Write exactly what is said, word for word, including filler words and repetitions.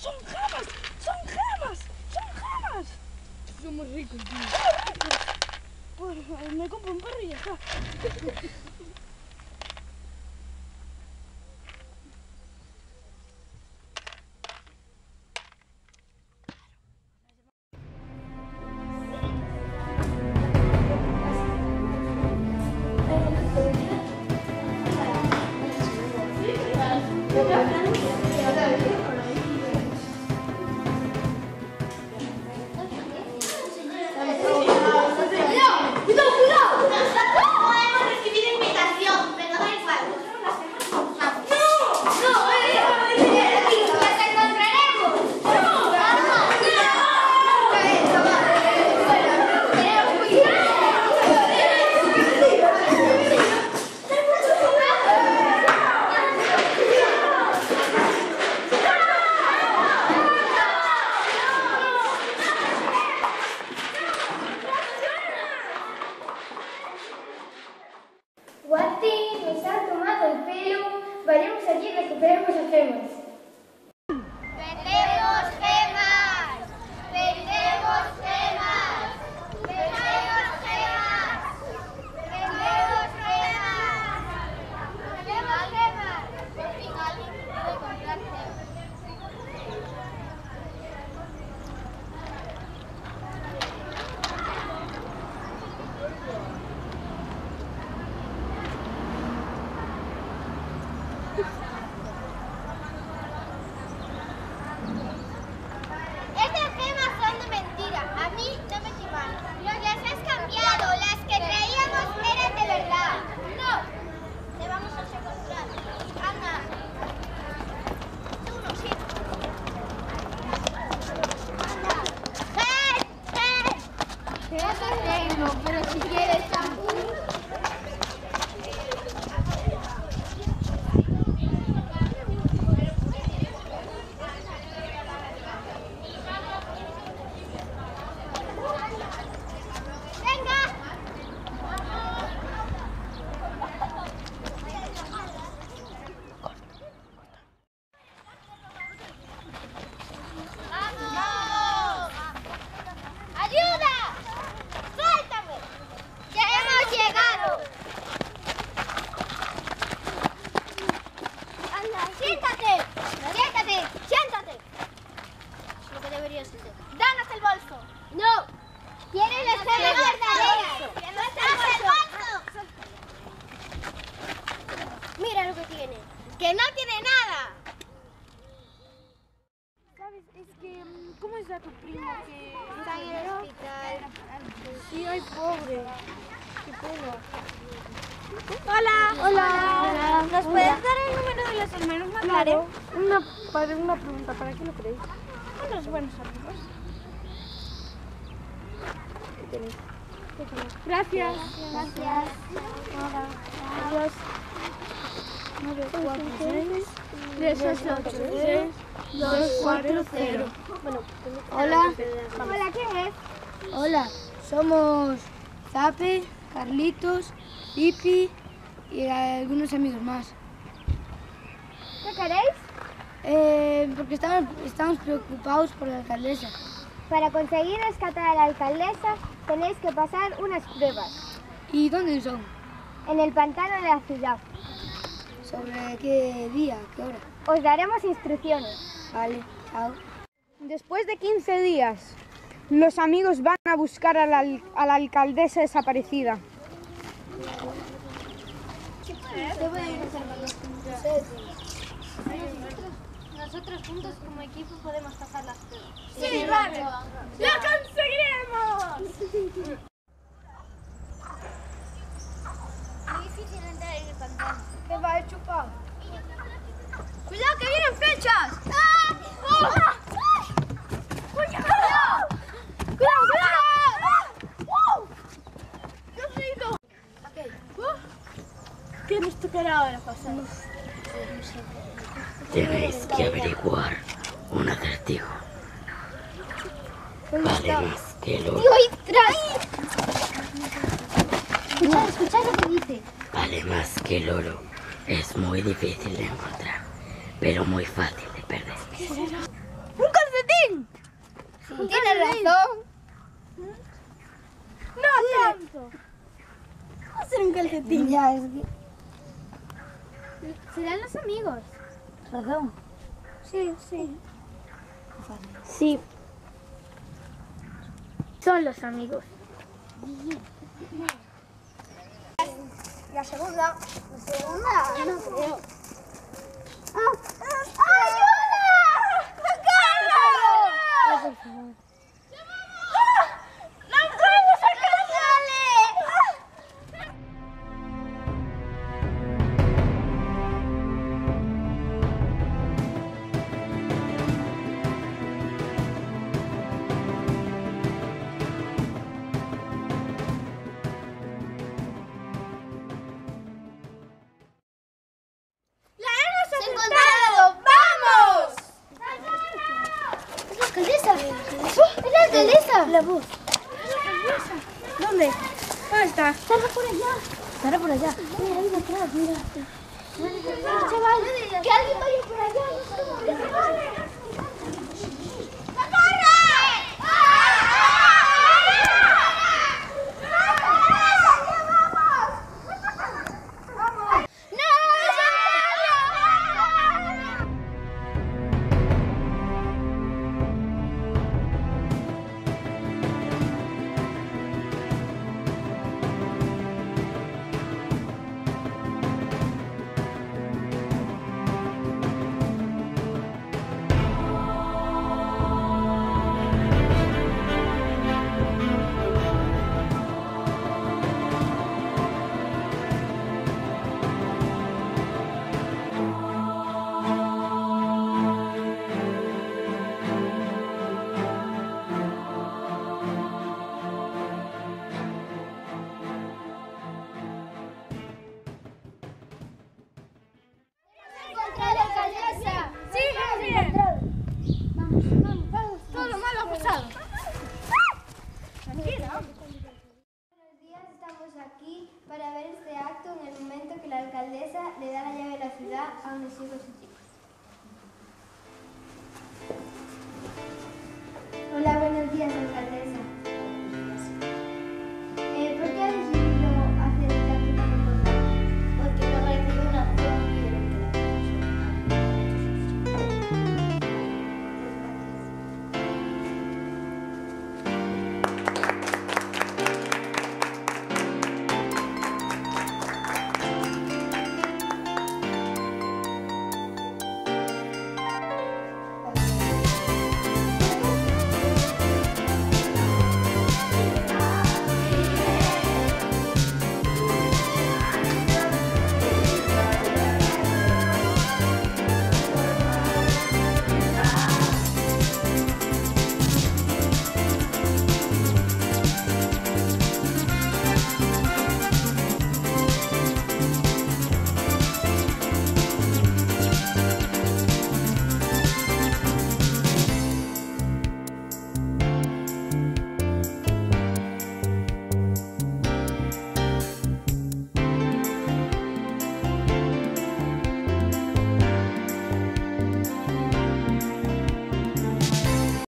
¡Son gemas! ¡Son gemas! ¡Son gemas! Somos ricos, tío. Pues me compro un perro y ya está. Guante, nos ha tomado el pelo, vayamos allí y recuperemos las gemas. ¡Vendemos gemas! ¡Vendemos gemas! ¡Vendemos gemas! ¡Vendemos gemas! ¡Vendemos gemas! Por fin alguien puede comprar gemas. Esas gemas son de mentira, a mí no me timan. Nos las has cambiado, las que creíamos eran de verdad. No, te vamos a secuestrar. Anda. Tú no sirves. Anda. ¡Eh! ¡Eh! Te vas a tengo, pero si quieres champú. ¡Siéntate! ¡Siéntate! ¡Siéntate! Es lo que deberías hacer. ¡Danos el bolso! ¡No! ¿Quieres las gemas verdaderas? ¡Danos el bolso! Mira lo que tiene. ¡Que no tiene nada! ¿Sabes? Es que... ¿Cómo está tu primo que Está en el hospital. Sí, ay, pobre. Qué pena. Hola. Hola. ¿Nos puedes dar el número de los hermanos McLaren? Claro. Una, para una pregunta, ¿para qué lo queréis? Unos buenos amigos. ¿Qué tenéis? ¿Qué tenéis? Gracias. Gracias. Nada. Adiós. nueve cuatro seis tres ocho seis dos cuatro cero. Bueno, Hola. Hola, ¿quién es? Hola, somos Zape, Carlitos, Pipi y algunos amigos más. ¿Qué queréis? Eh, porque estamos, estamos preocupados por la alcaldesa. Para conseguir rescatar a la alcaldesa tenéis que pasar unas pruebas ¿Y dónde son? en el pantano de la ciudad. ¿Sobre qué día? ¿Qué hora? Os daremos instrucciones. Vale, chao. Después de quince días, los amigos van a buscar a la, al- a la alcaldesa desaparecida. Nosotros juntos como equipo podemos pasar las pruebas. ¡Sí, vale! ¡Lo conseguiremos! Muy difícil entrar en el pantano. ¿Qué va a chupar? ¡Cuidado, que vienen flechas! ¡Ah! ¡Oh! ¡Ah! ¡Cuidado! ¡Cuidado, cuidado! ¡Wow! ¡Dios mío! ¿Qué nos tocará ahora pasar? Tenéis que averiguar un acertijo. Vale más que el oro. ¡Uy, tras! Escuchad, escuchad lo que dice. Vale más que el oro. Es muy difícil de encontrar, pero muy fácil de perder. calcetín! Sí, tienes razón. No tanto. Va a ser un calcetín. Ya, es que... Serán los amigos. Razón. Sí, sí. Sí. Son los amigos. La segunda. La segunda. No creo. ¡Ah! ¡Ayuda! ¡Socorro! Por favor. ¡Encontrado! ¡Vamos! ¡Es la alcaldesa! ¡Es la alcaldesa! La voz. ¿Dónde? ¿Dónde está? Estará por allá. Estará por allá. Mira, ahí detrás, mira. Chaval, que alguien